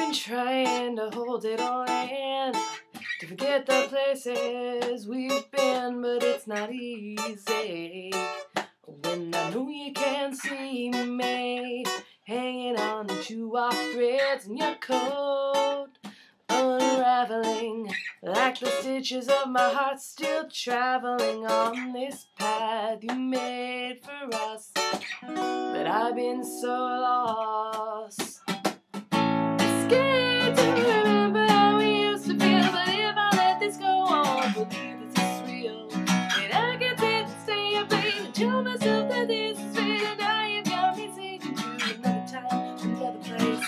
been trying to hold it all in, to forget the places we've been, but it's not easy when I know you can't see me hanging on to you off threads in your coat, unraveling like the stitches of my heart, still traveling on this path you made for us. But I've been so lost, scared to remember how we used to feel. But if I let this go on, believe this is real, and I can take and stay up late and tell myself that this is real. And now you've got me thinking to another time, another place.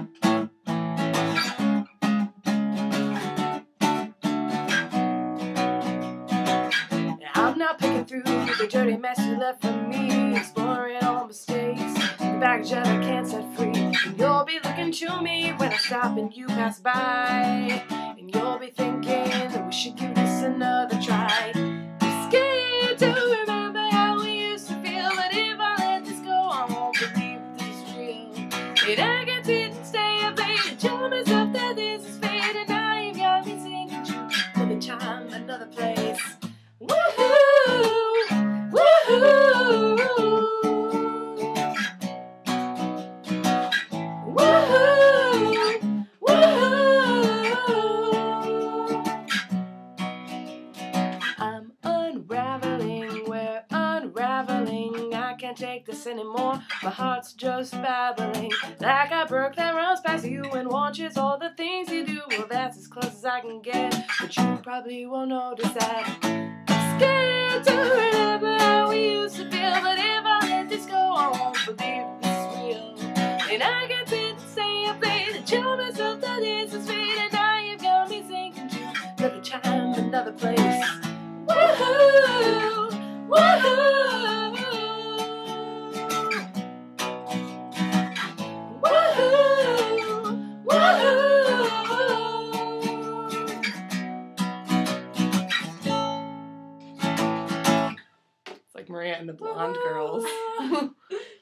I'm not picking through the dirty mess you left for me, exploring all mistakes, the baggage that I can't set free. And you'll be looking to me when I stop and you pass by, and you'll be thinking that we should give this another try. I'm scared to remember how we used to feel, but if I let this go, I won't believe this is real. And I can sit and stay up late and tell myself that this is fate. And now you've got me singing to another time, another place. Woohoo! Woohoo! Woohoo! Woohoo! I'm unraveling, we're unraveling. I can't take this anymore, my heart's just babbling like a brook that runs past you and watches all the things you do. Well, that's as close as I can get, but you probably won't notice that. Scared to remember how we used to feel, but if I let this go, I won't believe this is real. And I can sit and stay up late and tell myself that this is fate. And now you've got me thinking to another time, another place. Woohoo! Woohoo! Woohoo! Woohoo! Like Maria and the Blonde Girls.